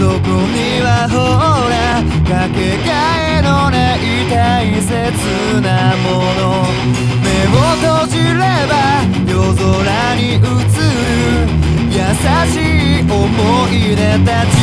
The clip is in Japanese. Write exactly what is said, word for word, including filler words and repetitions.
そこにはほらかけがえのない大切なもの。目を閉じれば夜空に映る優しい思い出たち。